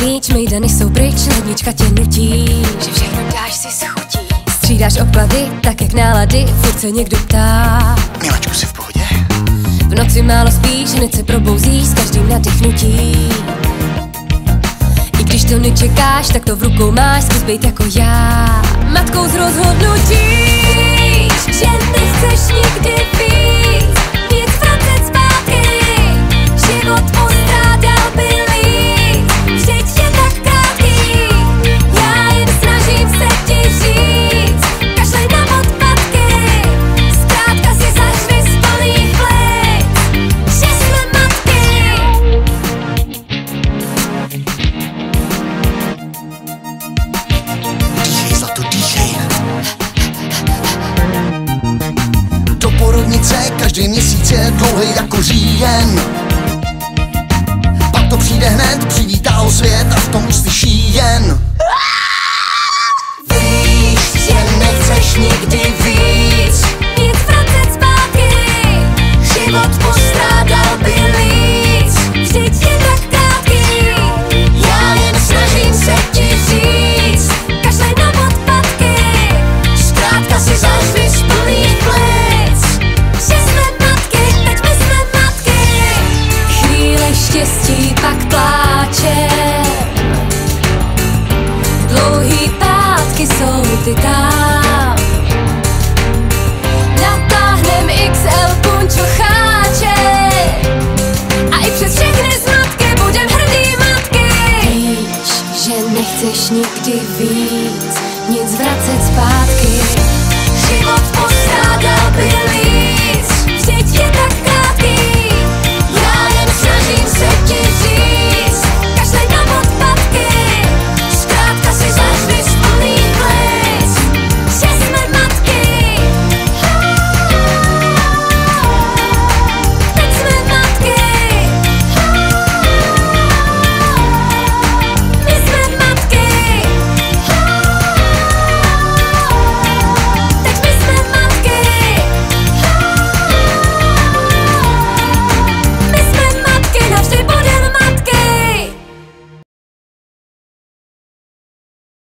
klíč, mejdany jsou pryč, lednička tě nutí, že všechno dáš si s chutí. Střídáš obklady, tak jak nálady, furt se někdo ptá. Milačku, jsi v pohodě? V noci málo spíš, hned se probouzíš s každým nadechnutím. I když to nečekáš, tak to v rukou máš, zkus být jako já. Matkou z rozhodnutí, že nechceš nikdy víc, nic vracet zpátky, život postrádal by líc, vždyť je tak krátký, já jen snažím se ti říct, kašlej na odpadky, zkrátka si zařvi z plných plic, že jsme matky. Dýchej, zlato, dýchej. Do porodnice každý měsíc je dlouhý jako říjen. Pak to přijde hned, přivítá ho svět a v tom uslyší jen. Víš, že nechceš nikdy víc, Nic vracet zpátky, život postrádal by líc, vždyť je tak krátký, já jen snažím se ti říct, kašlej na odpadky, zkrátka si zařvi z plných plic. že jsme matky, teď my jsme matky. Chvíle štěstí, pak pláčem, dlouhý pátky jsou ty tam. Natáhnem XL punčocháče a i přes všechny zmatky budem hrdý matky. Víš, že nechceš nikdy víc,